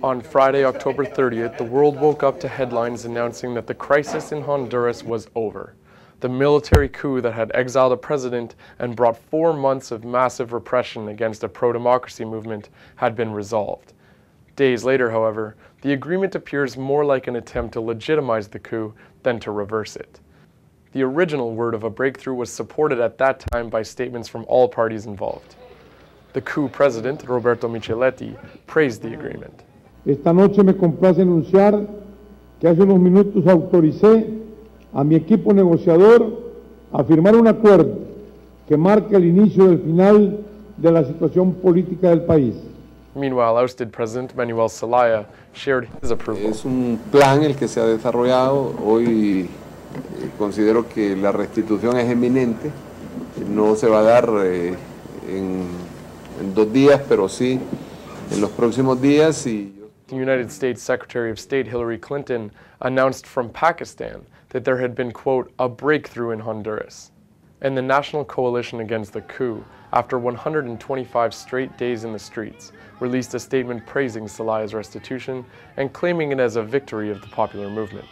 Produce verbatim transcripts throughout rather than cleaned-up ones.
On Friday, October thirtieth, the world woke up to headlines announcing that the crisis in Honduras was over. The military coup that had exiled a president and brought four months of massive repression against a pro-democracy movement had been resolved. Days later, however, the agreement appears more like an attempt to legitimize the coup than to reverse it. The original word of a breakthrough was supported at that time by statements from all parties involved. The coup president, Roberto Micheletti, praised the agreement. Esta noche me complace anunciar que hace unos minutos autoricé a mi equipo negociador a firmar un acuerdo que marca el inicio del final de la situación política del país. Meanwhile, ousted President Manuel Zelaya shared his approval. Es un plan el que se ha desarrollado. Hoy eh, considero que la restitución es eminente. No se va a dar eh, en, en dos días, pero sí en los próximos días. Y The United States Secretary of State Hillary Clinton announced from Pakistan that there had been, quote, a breakthrough in Honduras. And the National Coalition Against the Coup, after one hundred twenty-five straight days in the streets, released a statement praising Zelaya's restitution and claiming it as a victory of the popular movement.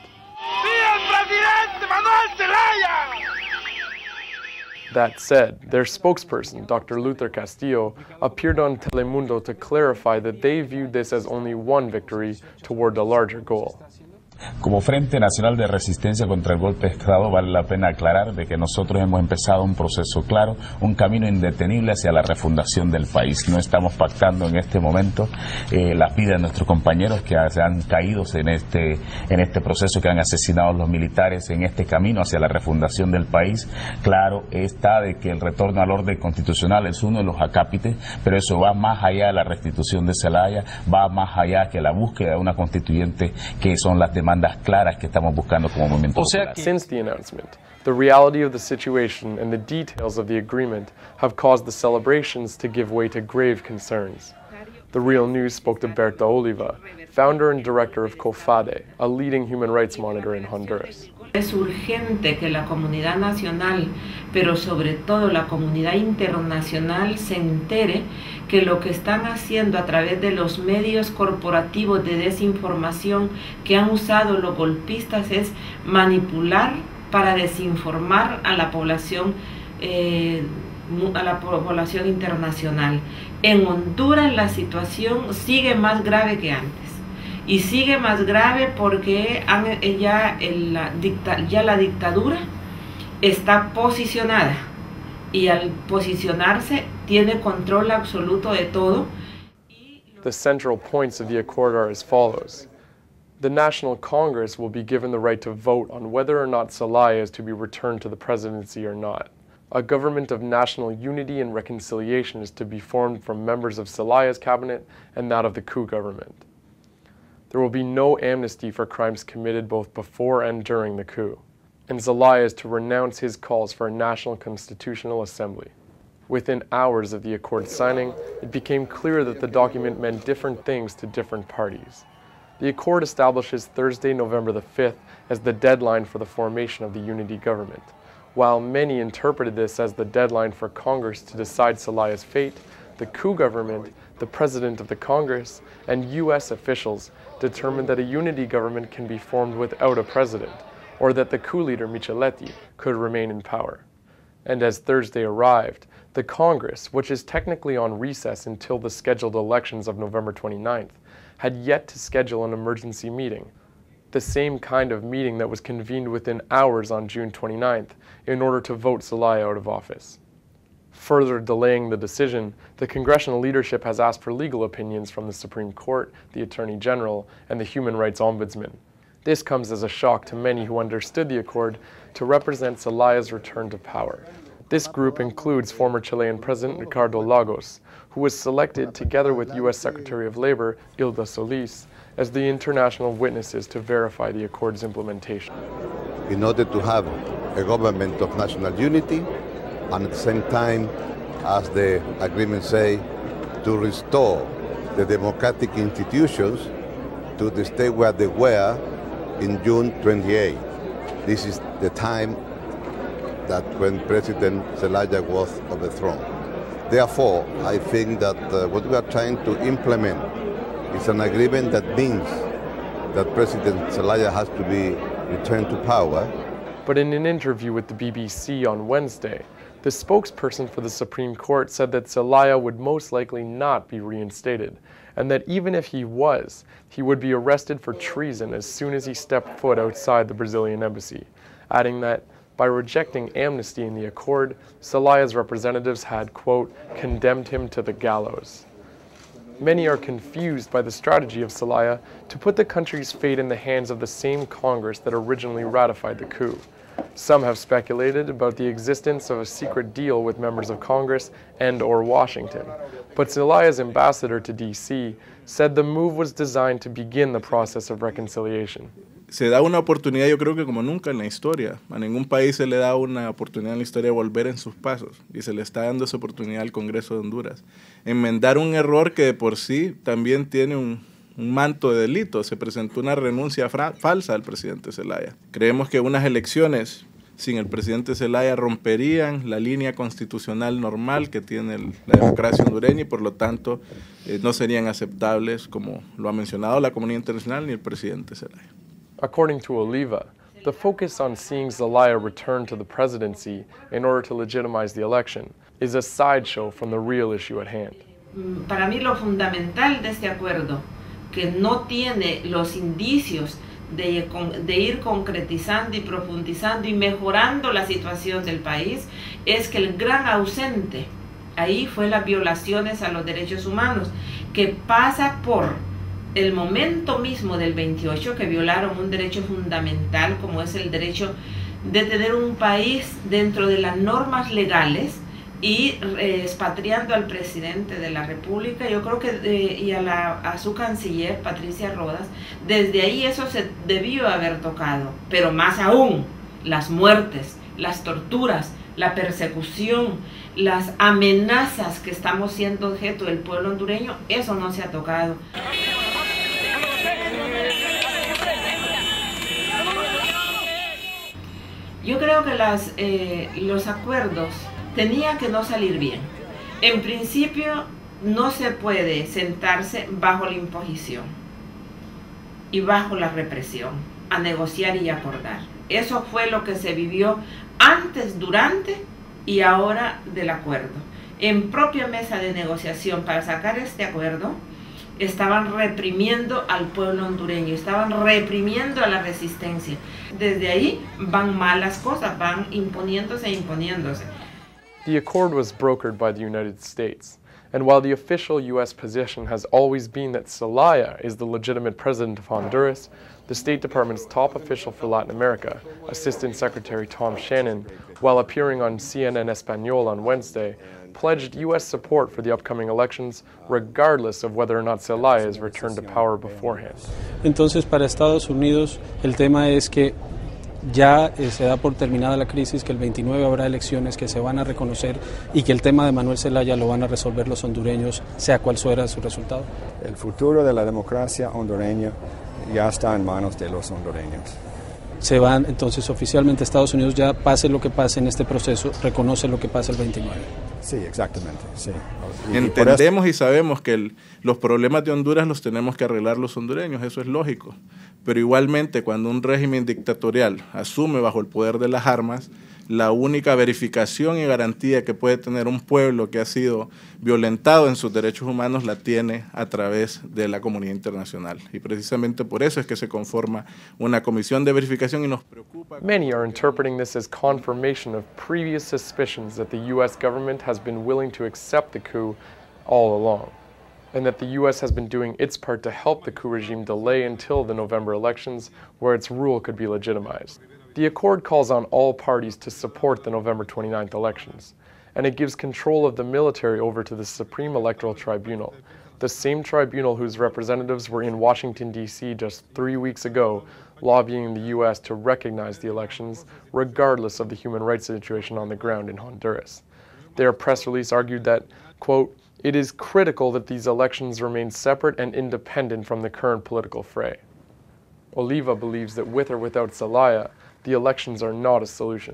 That said, their spokesperson, Doctor Luther Castillo, appeared on Telemundo to clarify that they viewed this as only one victory toward a larger goal. Como Frente Nacional de Resistencia contra el Golpe de Estado, vale la pena aclarar de que nosotros hemos empezado un proceso claro, un camino indetenible hacia la refundación del país. No estamos pactando en este momento eh, las vidas de nuestros compañeros que han caído en este, en este proceso, que han asesinado a los militares en este camino hacia la refundación del país. Claro está de que el retorno al orden constitucional es uno de los acápites, pero eso va más allá de la restitución de Zelaya, va más allá que la búsqueda de una constituyente, que son las demandas claras que estamos buscando como movimiento popular. Since the announcement, the reality of the situation and the details of the agreement have caused the celebrations to give way to grave concerns. The Real News spoke to Berta Oliva, founder and director of COFADE, a leading human rights monitor in Honduras. Es urgente que la comunidad nacional, pero sobre todo la comunidad internacional, se entere que lo que están haciendo a través de los medios corporativos de desinformación que han usado los golpistas es manipular para desinformar a la población, eh, a la población internacional. En Honduras la situación sigue más grave que antes. Y sigue más grave porque han, ya, el, la, dicta, ya la dictadura está posicionada y al posicionarse tiene control absoluto de todo. The central points of the accord are as follows. The National Congress will be given the right to vote on whether or not Zelaya is to be returned to the presidency or not. A government of national unity and reconciliation is to be formed from members of Zelaya's cabinet and that of the coup government. There will be no amnesty for crimes committed both before and during the coup, and Zelaya is to renounce his calls for a national constitutional assembly. Within hours of the accord signing, it became clear that the document meant different things to different parties. The accord establishes Thursday, November the fifth, as the deadline for the formation of the unity government. While many interpreted this as the deadline for Congress to decide Zelaya's fate, the coup government, the President of the Congress, and U S officials determined that a unity government can be formed without a president, or that the coup leader Micheletti could remain in power. And as Thursday arrived, the Congress, which is technically on recess until the scheduled elections of November twenty-ninth, had yet to schedule an emergency meeting, the same kind of meeting that was convened within hours on June twenty-ninth in order to vote Zelaya out of office. Further delaying the decision, the congressional leadership has asked for legal opinions from the Supreme Court, the Attorney General, and the Human Rights Ombudsman. This comes as a shock to many who understood the accord to represent Zelaya's return to power. This group includes former Chilean President Ricardo Lagos, who was selected together with U S Secretary of Labor Hilda Solis as the international witnesses to verify the accord's implementation. In order to have a government of national unity, and at the same time, as the agreement say, to restore the democratic institutions to the state where they were in June twenty-eighth. This is the time that when President Zelaya was overthrown. Therefore, I think that uh, what we are trying to implement It's an agreement that means that President Zelaya has to be returned to power. But in an interview with the B B C on Wednesday, the spokesperson for the Supreme Court said that Zelaya would most likely not be reinstated, and that even if he was, he would be arrested for treason as soon as he stepped foot outside the Brazilian embassy, adding that by rejecting amnesty in the accord, Zelaya's representatives had, quote, condemned him to the gallows. Many are confused by the strategy of Zelaya to put the country's fate in the hands of the same Congress that originally ratified the coup. Some have speculated about the existence of a secret deal with members of Congress and or Washington, but Zelaya's ambassador to D C said the move was designed to begin the process of reconciliation. Se da una oportunidad, yo creo que como nunca en la historia. A ningún país se le da una oportunidad en la historia de volver en sus pasos, y se le está dando esa oportunidad al Congreso de Honduras. Enmendar un error que de por sí también tiene un, un manto de delito. Se presentó una renuncia falsa al presidente Zelaya. Creemos que unas elecciones sin el presidente Zelaya romperían la línea constitucional normal que tiene el, la democracia hondureña y por lo tanto eh, no serían aceptables, como lo ha mencionado la comunidad internacional ni el presidente Zelaya. According to Oliva, the focus on seeing Zelaya return to the presidency in order to legitimize the election is a sideshow from the real issue at hand. Para mí lo fundamental de este acuerdo, que no tiene los indicios de, de ir concretizando y profundizando y mejorando la situación del país, es que el gran ausente ahí fue las violaciones a los derechos humanos, que pasa por el momento mismo del veintiocho, que violaron un derecho fundamental como es el derecho de tener un país dentro de las normas legales, y eh, expatriando al presidente de la República, yo creo que eh, y a, la, a su canciller Patricia Rodas, desde ahí eso se debió haber tocado, pero más aún las muertes, las torturas, la persecución, las amenazas que estamos siendo objeto del pueblo hondureño, eso no se ha tocado. Yo creo que las, eh, los acuerdos tenían que no salir bien. En principio, no se puede sentarse bajo la imposición y bajo la represión a negociar y acordar. Eso fue lo que se vivió antes, durante y ahora del acuerdo. En propia mesa de negociación para sacar este acuerdo, estaban reprimiendo al pueblo hondureño, estaban reprimiendo a la resistencia. Desde ahí van malas cosas, van imponiéndose e imponiéndose. The accord was brokered by the United States, and while the official U S position has always been that Zelaya is the legitimate president of Honduras, the State Department's top official for Latin America, Assistant Secretary Tom Shannon, while appearing on C N N Español on Wednesday, pledged U S support for the upcoming elections, regardless of whether or not Zelaya is returned to power beforehand. Entonces, para Estados Unidos, el tema es que ya eh, se da por terminada la crisis, que el veintinueve habrá elecciones que se van a reconocer y que el tema de Manuel Zelaya lo van a resolver los hondureños, sea cual fuera su resultado. El futuro de la democracia hondureña ya está en manos de los hondureños. Se van entonces oficialmente a Estados Unidos, ya pase lo que pase en este proceso, reconoce lo que pasa el veintinueve. Sí, exactamente, sí. Y entendemos y sabemos que el, los problemas de Honduras los tenemos que arreglar los hondureños, eso es lógico. Pero igualmente, cuando un régimen dictatorial asume bajo el poder de las armas, la única verificación y garantía que puede tener un pueblo que ha sido violentado en sus derechos humanos la tiene a través de la comunidad internacional. Y precisamente por eso es que se conforma una comisión de verificación y nos preocupa. Many are interpreting this as confirmation of previous suspicions that the U S government has been willing to accept the coup all along, and that the U S has been doing its part to help the coup regime delay until the November elections, where its rule could be legitimized. The accord calls on all parties to support the November twenty-ninth elections, and it gives control of the military over to the Supreme Electoral Tribunal, the same tribunal whose representatives were in Washington, D C just three weeks ago, lobbying the U S to recognize the elections, regardless of the human rights situation on the ground in Honduras. Their press release argued that, quote, "It is critical that these elections remain separate and independent from the current political fray." Oliva believes that with or without Zelaya, the elections are not a solution.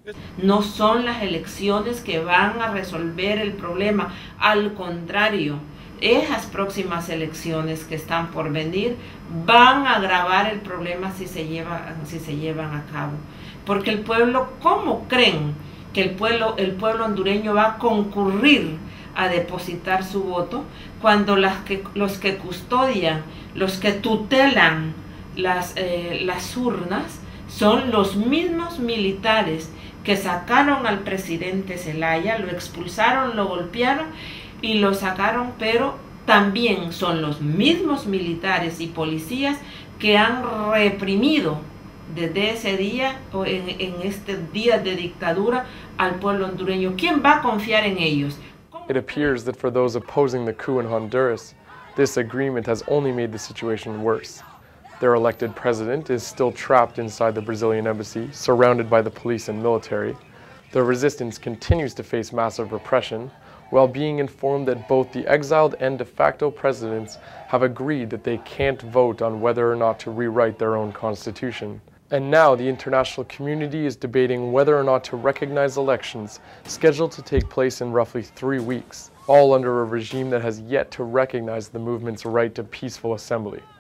No son las elecciones que van a resolver el problema, al contrario, esas próximas elecciones que están por venir van a agravar el problema si se lleva, si se llevan a cabo. Porque el pueblo, ¿cómo creen que el pueblo, el pueblo hondureño va a concurrir a depositar su voto cuando las que, los que custodian, los que tutelan las, eh, las urnas son los mismos militares que sacaron al presidente Zelaya, lo expulsaron, lo golpearon y lo sacaron, pero también son los mismos militares y policías que han reprimido desde ese día o en, en este día de dictadura al pueblo hondureño. ¿Quién va a confiar en ellos? It appears that for those opposing the coup in Honduras, this agreement has only made the situation worse. Their elected president is still trapped inside the Brazilian embassy, surrounded by the police and military. The resistance continues to face massive repression, while being informed that both the exiled and de facto presidents have agreed that they can't vote on whether or not to rewrite their own constitution. And now the international community is debating whether or not to recognize elections scheduled to take place in roughly three weeks, all under a regime that has yet to recognize the movement's right to peaceful assembly.